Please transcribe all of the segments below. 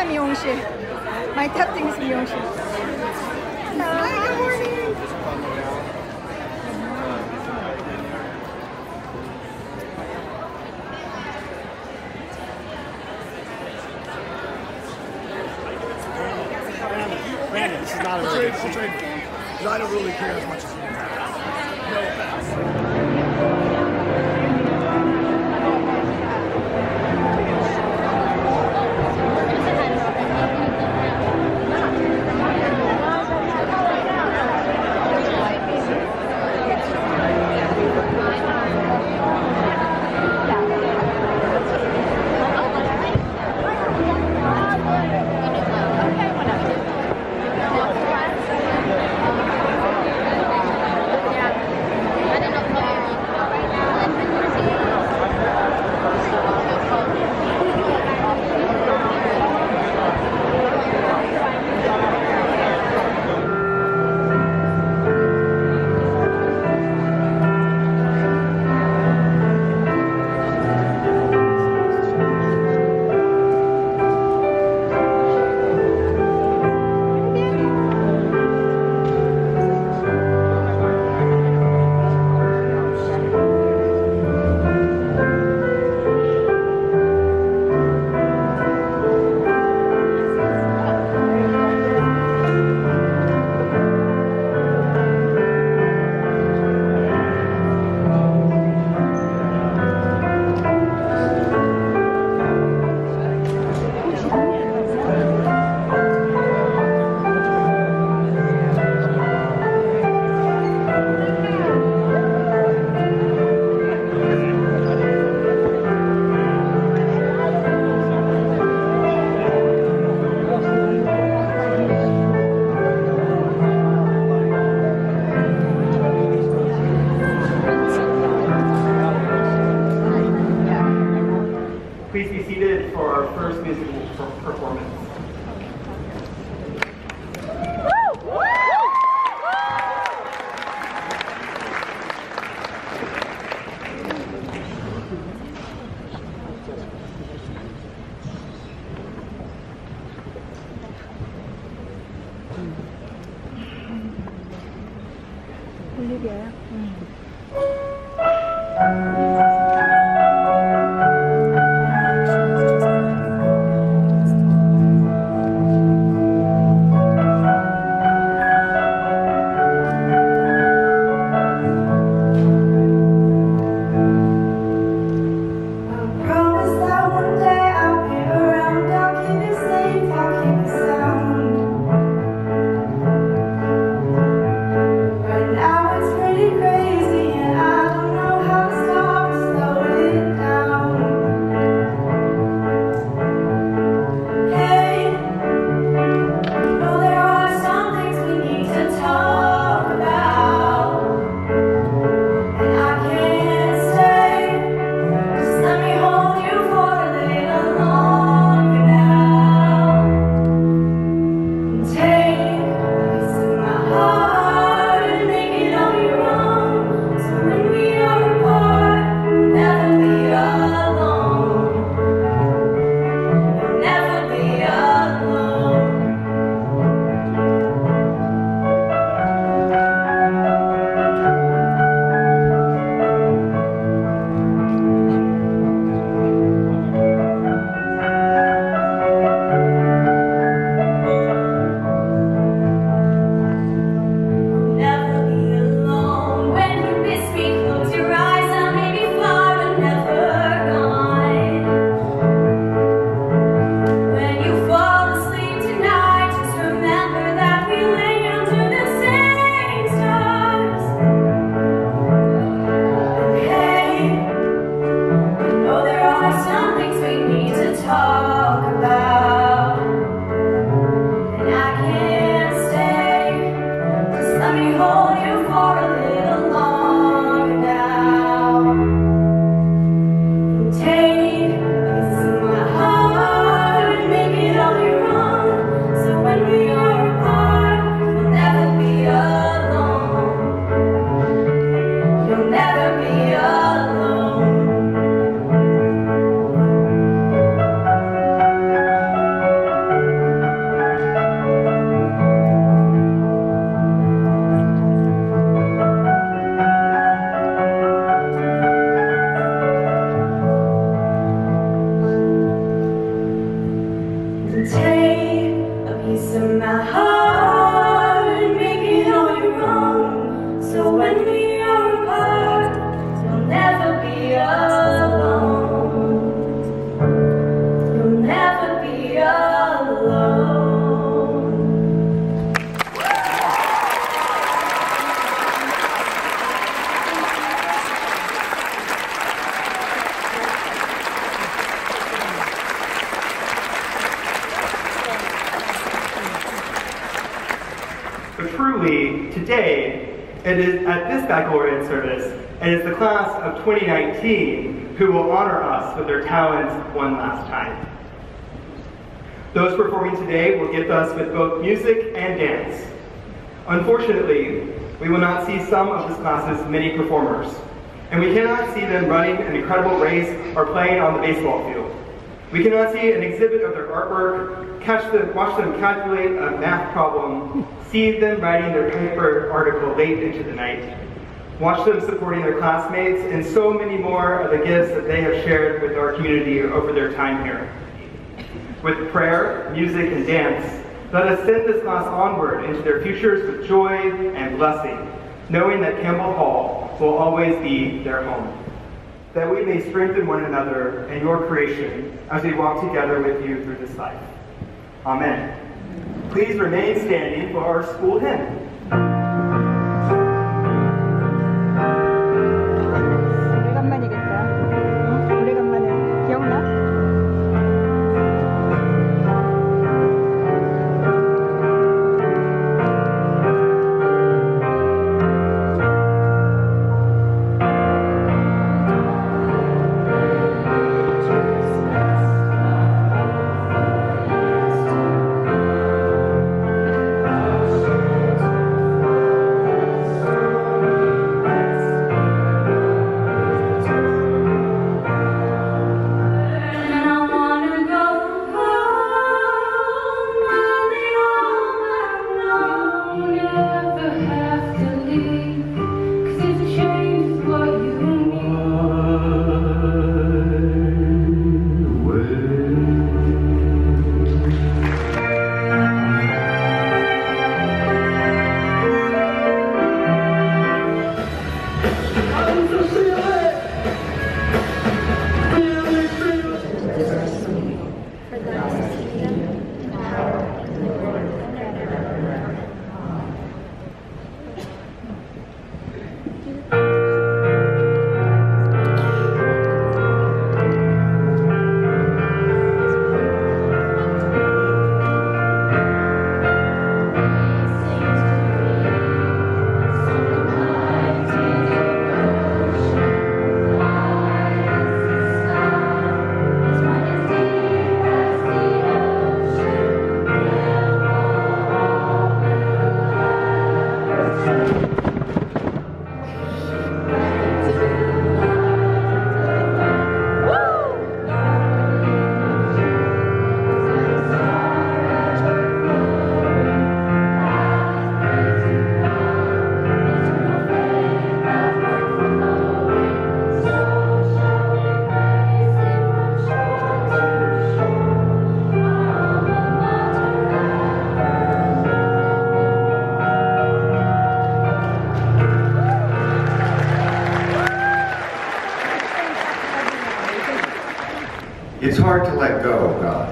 미용실. My tattoo 미용실. Hi, good morning. Brandon, this is not a trade. We'll trade because I don't really care as much as you. No offense. Please be seated for our first musical performance. 올리비아야? Right now it's pretty crazy and I don't know how to stop. today, it is at this baccalaureate service, it is the class of 2019 who will honor us with their talents one last time. Those performing today will gift us with both music and dance. Unfortunately, we will not see some of this class's many performers, and we cannot see them running an incredible race or playing on the baseball field. We cannot see an exhibit of their artwork, watch them calculate a math problem, see them writing their paper article late into the night, watch them supporting their classmates, and so many more of the gifts that they have shared with our community over their time here. With prayer, music, and dance, let us send this class onward into their futures with joy and blessing, knowing that Campbell Hall will always be their home. That we may strengthen one another and your creation as we walk together with you through this life. Amen. Please remain standing for our school hymn. 오래간만이겠다. 오래간만에 기억나? It's hard to let go of God.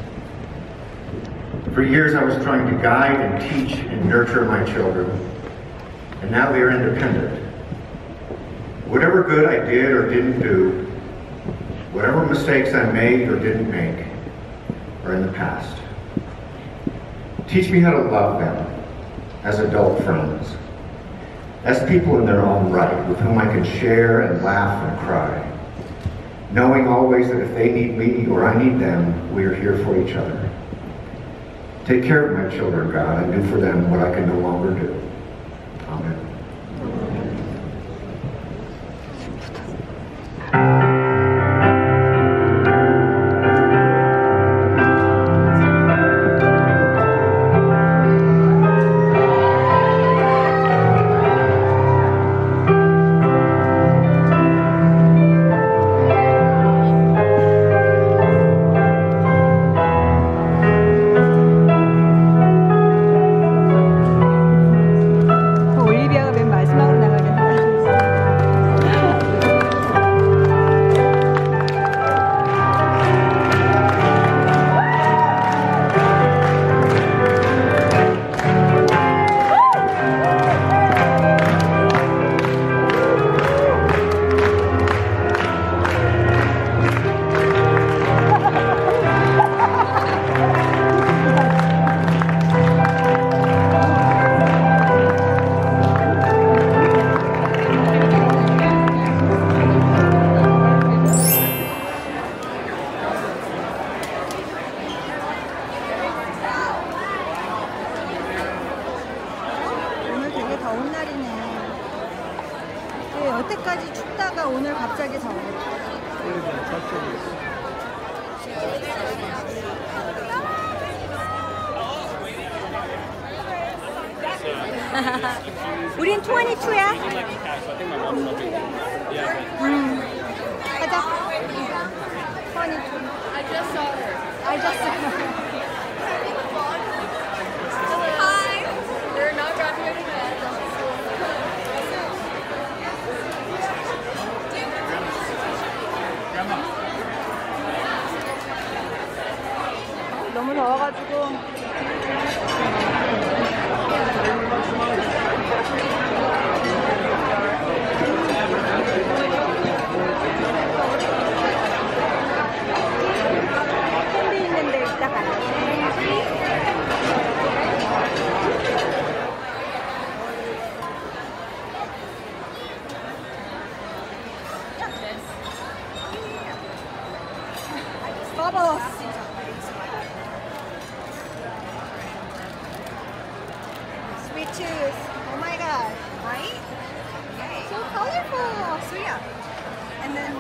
For years I was trying to guide and teach and nurture my children, and now they are independent. Whatever good I did or didn't do, whatever mistakes I made or didn't make, are in the past. Teach me how to love them as adult friends, as people in their own right with whom I can share and laugh and cry, knowing always that if they need me or I need them, we are here for each other. Take care of my children, God, and do for them what I can no longer do. Amen. 여태까지 춥다가 오늘 갑자기 더워. 우린 22야. 가자. 22. I just saw her. Hi. They're not graduating yet. 너무 더워가지고. 캔디 있는데 이따 가야지. Bubbles. Sweet tooth. Oh my god. Right? So colorful. So yeah. And then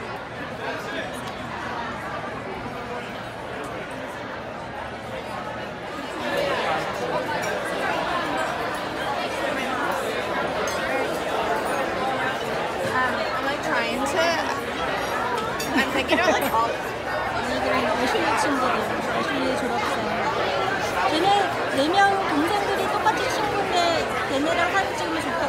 I'm like trying to. I'm thinking of like all. 얘네들은 애슐리 친구들, 애슐리 졸업생. 걔네 4명 동생들이 똑같이 친구인데 걔네랑 사진 찍으면 좋다